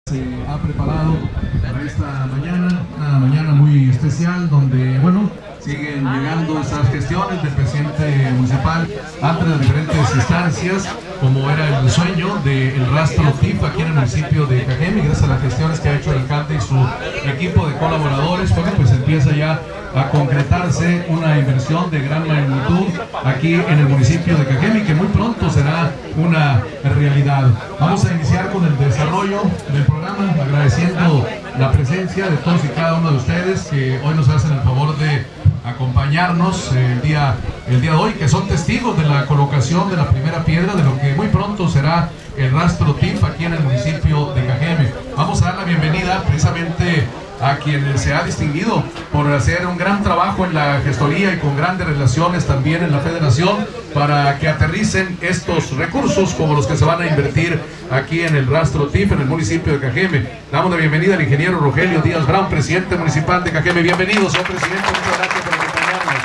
Se ha preparado para esta mañana, una mañana muy especial donde, bueno, siguen llegando estas gestiones del presidente municipal ante las diferentes instancias, como era el sueño del rastro TIF aquí en el municipio de Cajeme. Gracias a las gestiones que ha hecho el alcalde y su equipo de colaboradores, bueno, pues empieza ya a concretarse una inversión de gran magnitud aquí en el municipio de Cajeme, que muy pronto será una realidad. Vamos a iniciar con el desarrollo del programa, agradeciendo la presencia de todos y cada uno de ustedes que hoy nos hacen el favor de acompañarnos el día de hoy, que son testigos de la colocación de la primera piedra de lo que muy pronto será el rastro TIF aquí en el municipio de Cajeme. Vamos a dar la bienvenida precisamente a quien se ha distinguido por hacer un gran trabajo en la gestoría y con grandes relaciones también en la federación para que aterricen estos recursos como los que se van a invertir aquí en el rastro TIF en el municipio de Cajeme. Damos la bienvenida al ingeniero Rogelio Díaz Brown, presidente municipal de Cajeme. Bienvenido, señor presidente, muchas gracias por acompañarnos.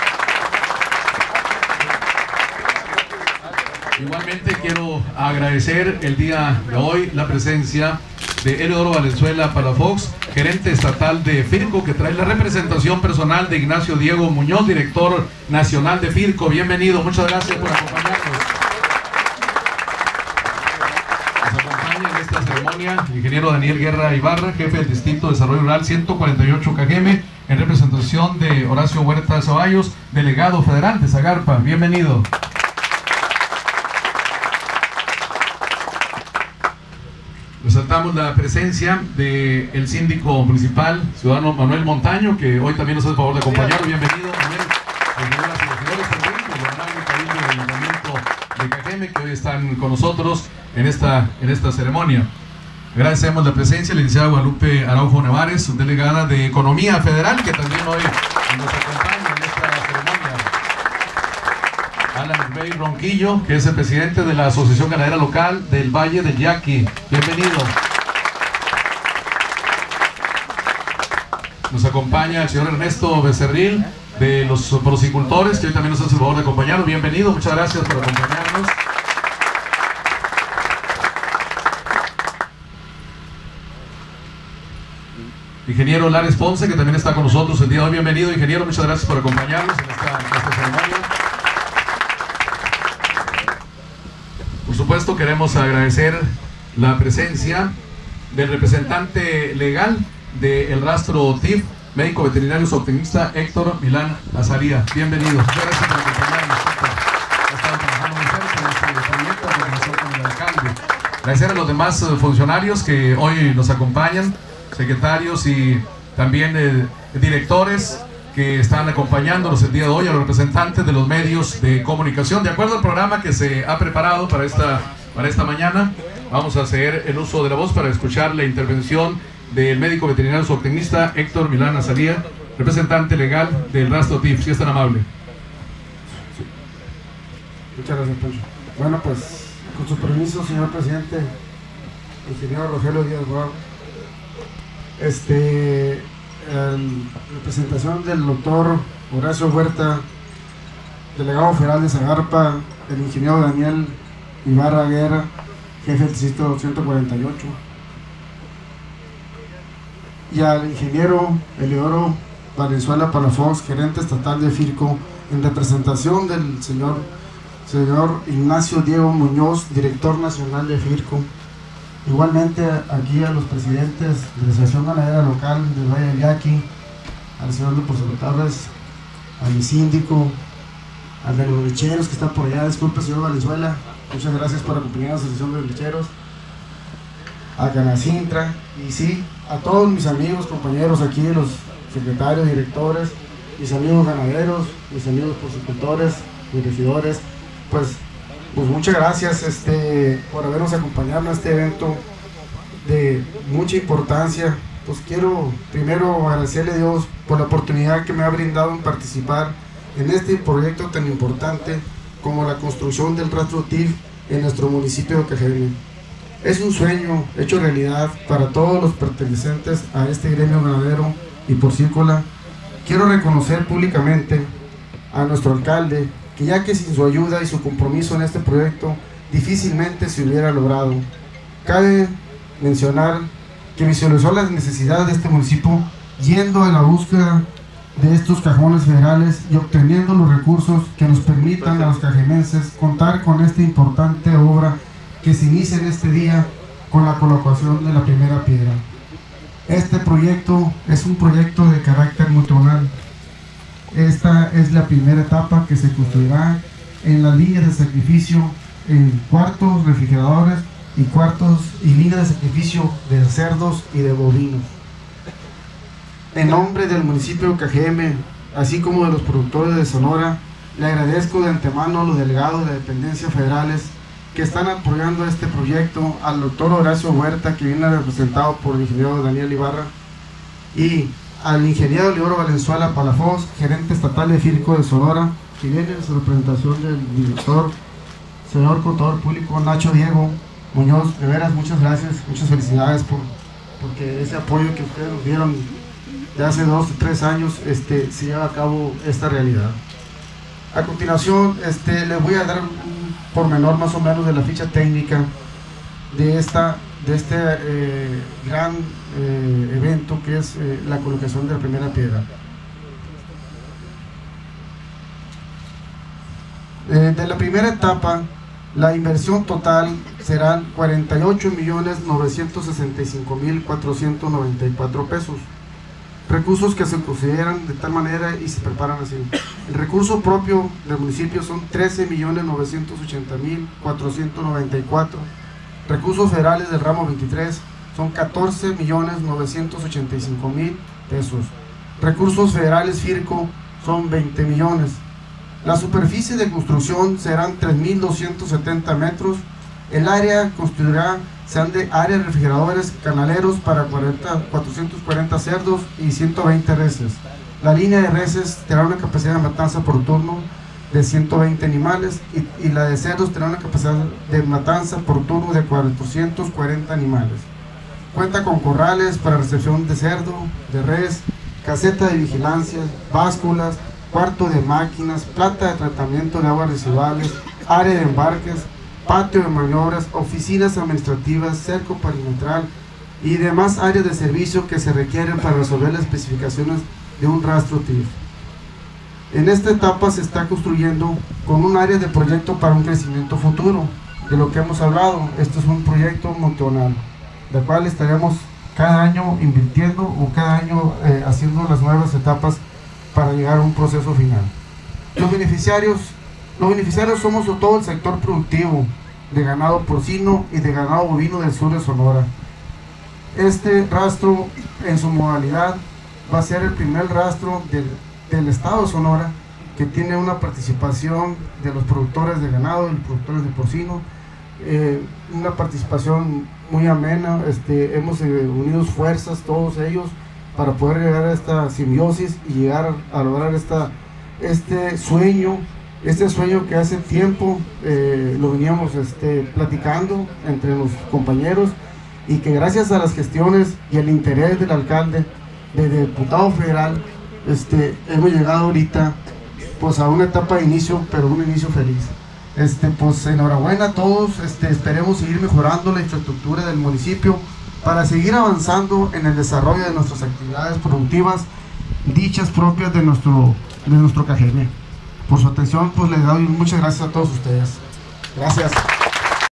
Igualmente quiero agradecer el día de hoy la presencia de Eleodoro Valenzuela Palafox, gerente estatal de FIRCO, que trae la representación personal de Ignacio Diego Muñoz, director nacional de FIRCO. Bienvenido, muchas gracias por acompañarnos. Nos acompaña en esta ceremonia el ingeniero Daniel Guerra Ibarra, jefe del Distrito de Desarrollo Rural 148 Cajeme, en representación de Horacio Huerta Ceballos, delegado federal de Zagarpa. Bienvenido. Resaltamos la presencia del síndico municipal, ciudadano Manuel Montaño, que hoy también nos hace el favor de acompañarnos. Bienvenido, Manuel. Señoras y señores también, el honorable cabildo del Ayuntamiento de Cajeme, que hoy están con nosotros en esta ceremonia. Agradecemos la presencia de la licenciada Guadalupe Araujo Nevares, subdelegada de Economía Federal, que también hoy nos acompaña en esta ceremonia. Alan Bey Ronquillo, que es el presidente de la Asociación Ganadera Local del Valle del Yaqui. Bienvenido. Nos acompaña el señor Ernesto Becerril, de los porcicultores, que hoy también nos hace el favor de acompañarnos. Bienvenido, muchas gracias por acompañarnos. Ingeniero Lares Ponce, que también está con nosotros el día de hoy. Bienvenido, ingeniero, muchas gracias por acompañarnos en esta ceremonia. Por supuesto, queremos agradecer la presencia del representante legal del rastro TIF, médico veterinario zootecnista Héctor Milán Azaría. Bienvenido. Muchas gracias por acompañarnos. Ha estado trabajando muy fuerte en este proyecto en relación con el alcalde. Agradecer a los demás funcionarios que hoy nos acompañan, secretarios y también directores que están acompañándonos el día de hoy, a los representantes de los medios de comunicación. De acuerdo al programa que se ha preparado para esta mañana, vamos a hacer el uso de la voz para escuchar la intervención del médico veterinario zootecnista Héctor Milán Azaría, representante legal del rastro TIF. Si es tan amable. Muchas gracias, Pancho. Bueno, pues, con su permiso, señor presidente, ingeniero Rogelio Díaz Brown, en representación del doctor Horacio Huerta, delegado federal de Zagarpa, el ingeniero Daniel Ibarra Guerra, jefe del distrito 148, y al ingeniero Eleodoro Valenzuela Palafox, gerente estatal de FIRCO, en representación del señor Ignacio Diego Muñoz, director nacional de FIRCO. Igualmente aquí a los presidentes de la Asociación Ganadera Local del Valle del Yaqui, al señor de porcicultores, a mi síndico, al de los lecheros que está por allá, disculpe señor Valenzuela, muchas gracias por acompañar a la Asociación de los Lecheros, a Canacintra, y sí, a todos mis amigos, compañeros aquí, los secretarios, directores, mis amigos ganaderos, mis amigos porcicultores, mis regidores, pues muchas gracias por habernos acompañado en este evento de mucha importancia. Pues quiero primero agradecerle a Dios por la oportunidad que me ha brindado en participar en este proyecto tan importante como la construcción del rastro TIF en nuestro municipio de Cajeme. Es un sueño hecho realidad para todos los pertenecientes a este gremio ganadero y porcícola. Quiero reconocer públicamente a nuestro alcalde, que ya que sin su ayuda y su compromiso en este proyecto difícilmente se hubiera logrado. Cabe mencionar que visualizó las necesidades de este municipio yendo a la búsqueda de estos cajones federales y obteniendo los recursos que nos permitan a los cajemenses contar con esta importante obra que se inicia en este día con la colocación de la primera piedra. Este proyecto es un proyecto de carácter multianual. Esta es la primera etapa que se construirá en las líneas de sacrificio en cuartos refrigeradores y líneas de sacrificio de cerdos y de bovinos. En nombre del municipio de Cajeme, así como de los productores de Sonora, le agradezco de antemano a los delegados de dependencias federales que están apoyando este proyecto, al doctor Horacio Huerta, que viene representado por el ingeniero Daniel Ibarra, y al ingeniero Leodoro Valenzuela Palafox, gerente estatal de FIRCO de Sonora, que viene en su representación del director, señor contador público Nacho Diego Muñoz. De veras, muchas gracias, muchas felicidades porque ese apoyo que ustedes nos dieron de hace 2 o 3 años se lleva a cabo esta realidad. A continuación les voy a dar un pormenor más o menos de la ficha técnica de este gran evento que es la colocación de la primera piedra. De la primera etapa, la inversión total serán 48.965.494 pesos. Recursos que se consideran de tal manera y se preparan así. El recurso propio del municipio son 13.980.494. Recursos federales del ramo 23 son 14.985.000 pesos. Recursos federales FIRCO son 20 millones. La superficie de construcción serán 3.270 metros. El área construirá sean de áreas de refrigeradores canaleros para 440 cerdos y 120 reses. La línea de reses tendrá una capacidad de matanza por turno de 120 animales y la de cerdos tendrá una capacidad de matanza por turno de 440 animales. Cuenta con corrales para recepción de cerdo, de res, caseta de vigilancia, básculas, cuarto de máquinas, planta de tratamiento de aguas residuales, área de embarques, patio de maniobras, oficinas administrativas, cerco perimetral y demás áreas de servicio que se requieren para resolver las especificaciones de un rastro TIF. En esta etapa se está construyendo con un área de proyecto para un crecimiento futuro, de lo que hemos hablado. Esto es un proyecto multianual, del cual estaremos cada año invirtiendo o cada año haciendo las nuevas etapas para llegar a un proceso final. Los beneficiarios somos todo el sector productivo de ganado porcino y de ganado bovino del sur de Sonora. Este rastro en su modalidad va a ser el primer rastro del estado de Sonora que tiene una participación de los productores de ganado y los productores de porcino, una participación muy amena. Hemos unido fuerzas todos ellos para poder llegar a esta simbiosis y llegar a lograr este sueño que hace tiempo lo veníamos platicando entre los compañeros, y que gracias a las gestiones y el interés del alcalde, del diputado federal, hemos llegado ahorita pues a una etapa de inicio, pero un inicio feliz. Pues enhorabuena a todos. Esperemos seguir mejorando la infraestructura del municipio para seguir avanzando en el desarrollo de nuestras actividades productivas, dichas propias de nuestro Cajeme. Por su atención, pues les doy muchas gracias a todos ustedes. Gracias.